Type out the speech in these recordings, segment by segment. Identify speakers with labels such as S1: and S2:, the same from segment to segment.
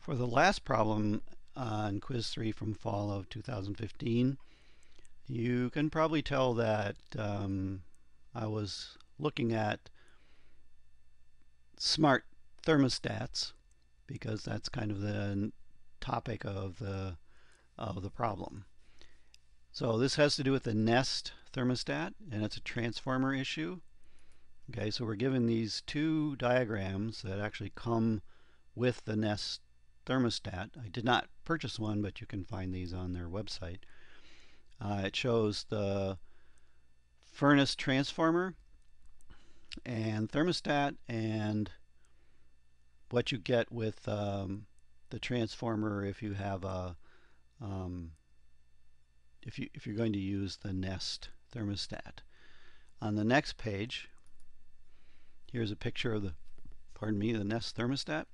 S1: For the last problem on quiz 3 from fall of 2015, you can probably tell that I was looking at smart thermostats because that's kind of the topic of the problem. So this has to do with the Nest thermostat, and it's a transformer issue. Okay, so we're given these two diagrams that actually come with the Nest thermostat. I did not purchase one, but you can find these on their website. It shows the furnace transformer and thermostat and what you get with the transformer if you have a if you're going to use the Nest thermostat. On the next page, here's a picture of the Nest thermostat.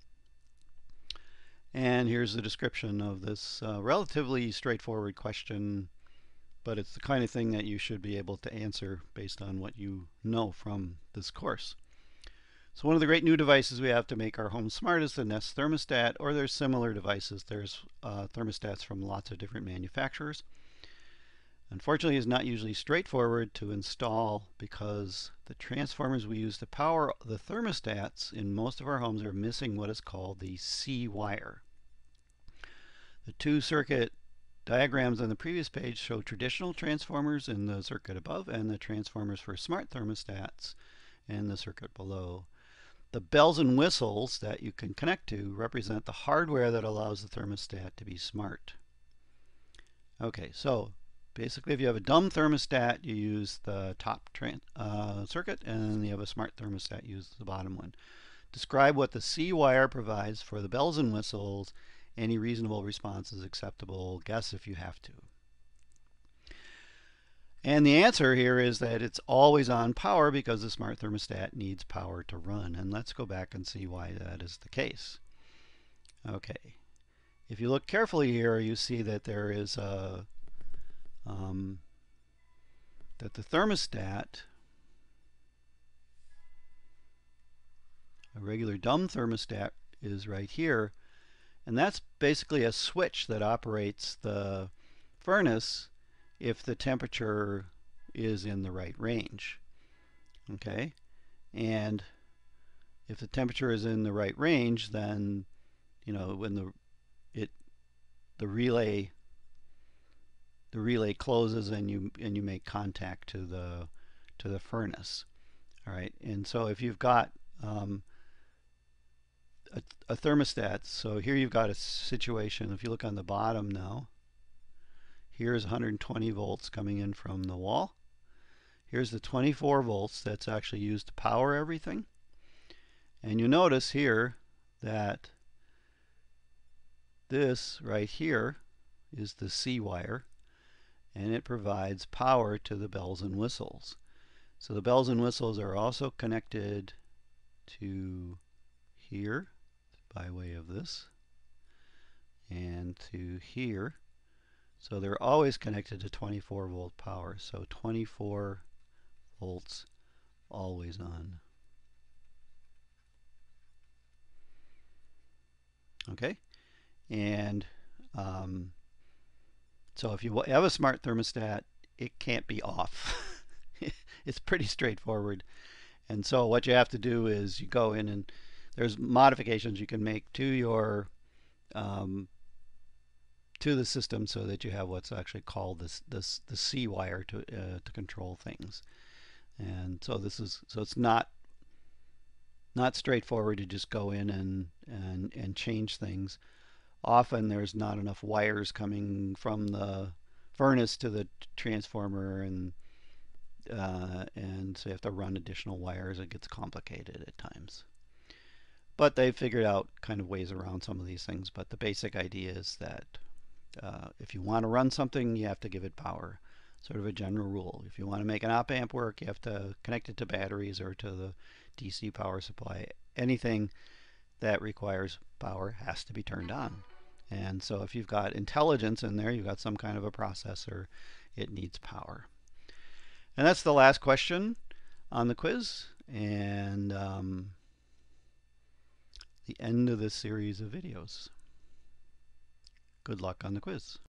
S1: And here's the description of this relatively straightforward question, but it's the kind of thing that you should be able to answer based on what you know from this course. So one of the great new devices we have to make our home smart is the Nest thermostat, or there's similar devices. There's thermostats from lots of different manufacturers. Unfortunately, it's not usually straightforward to install because the transformers we use to power the thermostats in most of our homes are missing what is called the C wire. The two circuit diagrams on the previous page show traditional transformers in the circuit above and the transformers for smart thermostats in the circuit below. The bells and whistles that you can connect to represent the hardware that allows the thermostat to be smart. Okay, so basically, if you have a dumb thermostat, you use the top circuit, and you have a smart thermostat, you use the bottom one. Describe what the C wire provides for the bells and whistles. Any reasonable response is acceptable. Guess if you have to. And the answer here is that it's always on power because the smart thermostat needs power to run. And let's go back and see why that is the case. Okay. If you look carefully here, you see that there is a that the thermostat, a regular dumb thermostat, is right here, and that's basically a switch that operates the furnace if the temperature is in the right range. Okay, and if the temperature is in the right range, then when the relay closes and you make contact to the furnace. All right, and so if you've got a thermostat, so here you've got a situation. If you look on the bottom now, here's 120 volts coming in from the wall. Here's the 24 volts that's actually used to power everything. And you notice here that this right here is the C wire, and it provides power to the bells and whistles. So the bells and whistles are also connected to here by way of this and to here. So they're always connected to 24 volt power. So 24 volts always on. Okay, and so if you have a smart thermostat, it can't be off. It's pretty straightforward. And so what you have to do is you go in and there's modifications you can make to your to the system so that you have what's actually called the C wire to control things. And so it's not straightforward to just go in and change things. Often there's not enough wires coming from the furnace to the transformer, and so you have to run additional wires. It gets complicated at times. But they've figured out kind of ways around some of these things. But the basic idea is that if you want to run something, you have to give it power. Sort of a general rule. If you want to make an op-amp work, you have to connect it to batteries or to the DC power supply. Anything that requires power has to be turned on. And so if you've got intelligence in there, you've got some kind of a processor, it needs power. And that's the last question on the quiz, and the end of this series of videos. Good luck on the quiz.